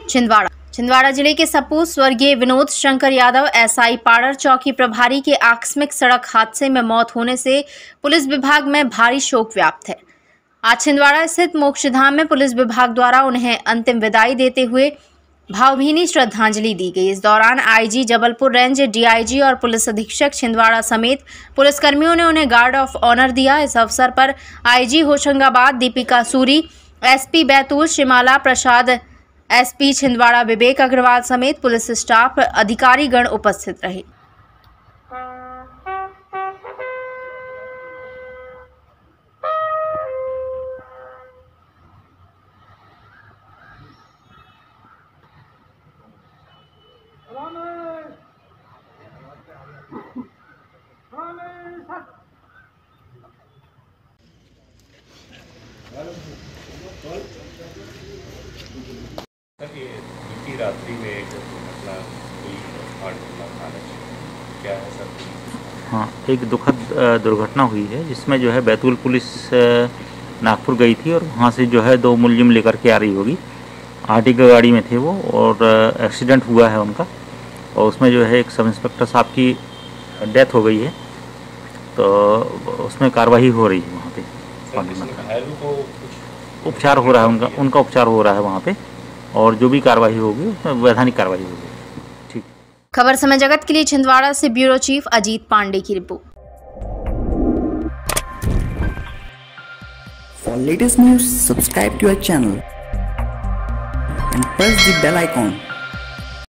छिंदवाड़ा जिले के सपूत स्वर्गीय विनोद शंकर यादव एसआई पाड़र चौकी प्रभारी के आकस्मिक सड़क हादसे में मौत होने से पुलिस विभाग में भारी शोक व्याप्त है। आज छिंदवाड़ा स्थित मोक्षधाम में पुलिस विभाग द्वारा उन्हें अंतिम विदाई देते हुए भावभीनी श्रद्धांजलि दी गई। इस दौरान आईजी जबलपुर रेंज, डीआईजी और पुलिस अधीक्षक छिंदवाड़ा समेत पुलिसकर्मियों ने उन्हें गार्ड ऑफ ऑनर दिया। इस अवसर पर IG Hoshangabad Deepika Suri, SP Betul Shimala Prasad, SP Chhindwara Vivek Agrawal समेत पुलिस स्टाफ अधिकारीगण उपस्थित रहे। बीती रात्रि में एक घटना हुई क्या है सर? हाँ, एक दुखद दुर्घटना हुई है जिसमें जो है बैतूल पुलिस नागपुर गई थी और वहाँ से जो है 2 मुलजिम लेकर के आ रही होगी। आरटी की गाड़ी में थे वो और एक्सीडेंट हुआ है उनका और उसमें जो है एक सब इंस्पेक्टर साहब की डेथ हो गई है, तो उसमें कार्रवाई हो रही है वहाँ पे। उपचार हो रहा है उनका उपचार हो रहा है वहाँ पे और जो भी कार्रवाई होगी उसमें वैधानिक कार्रवाई होगी। ठीक। खबर समय जगत के लिए छिंदवाड़ा से ब्यूरो चीफ अजीत पांडे की report. For latest news, subscribe to our channel and press the bell icon.